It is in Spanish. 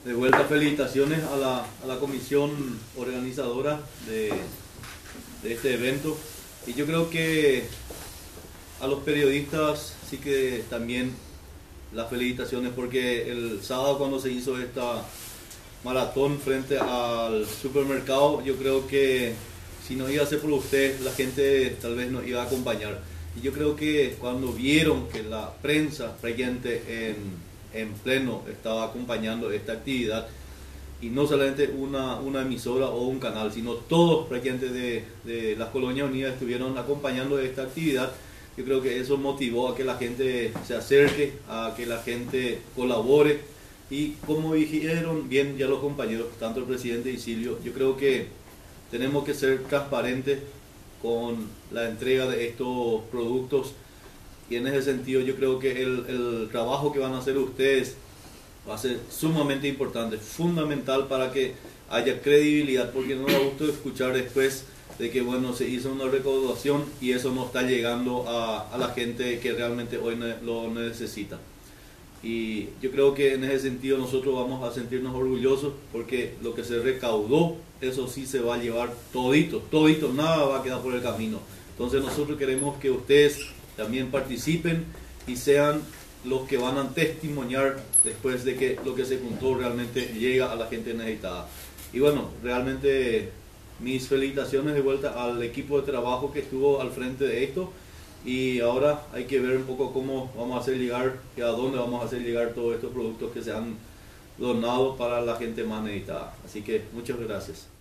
De vuelta, felicitaciones a la comisión organizadora de este evento. Y yo creo que a los periodistas sí que también las felicitaciones, porque el sábado cuando se hizo esta maratón frente al supermercado, yo creo que si no iba a ser por usted, la gente tal vez nos iba a acompañar. Y yo creo que cuando vieron que la prensa prácticamente en pleno estaba acompañando esta actividad, y no solamente una emisora o un canal, sino todos prácticamente de las Colonias Unidas estuvieron acompañando esta actividad, yo creo que eso motivó a que la gente se acerque, a que la gente colabore. Y como dijeron bien ya los compañeros, tanto el presidente y Silvio, yo creo que tenemos que ser transparentes con la entrega de estos productos, y en ese sentido yo creo que el trabajo que van a hacer ustedes va a ser sumamente importante, fundamental para que haya credibilidad, porque no da gusto escuchar después de que bueno, se hizo una recaudación y eso no está llegando a la gente que realmente hoy lo necesita. Y yo creo que en ese sentido nosotros vamos a sentirnos orgullosos, porque lo que se recaudó, eso sí se va a llevar todito, todito, nada va a quedar por el camino. Entonces nosotros queremos que ustedes también participen y sean los que van a testimoniar después de que lo que se juntó realmente llega a la gente necesitada. Y bueno, realmente mis felicitaciones de vuelta al equipo de trabajo que estuvo al frente de esto. Y ahora hay que ver un poco cómo vamos a hacer llegar y a dónde vamos a hacer llegar todos estos productos que se han donado para la gente más necesitada. Así que muchas gracias.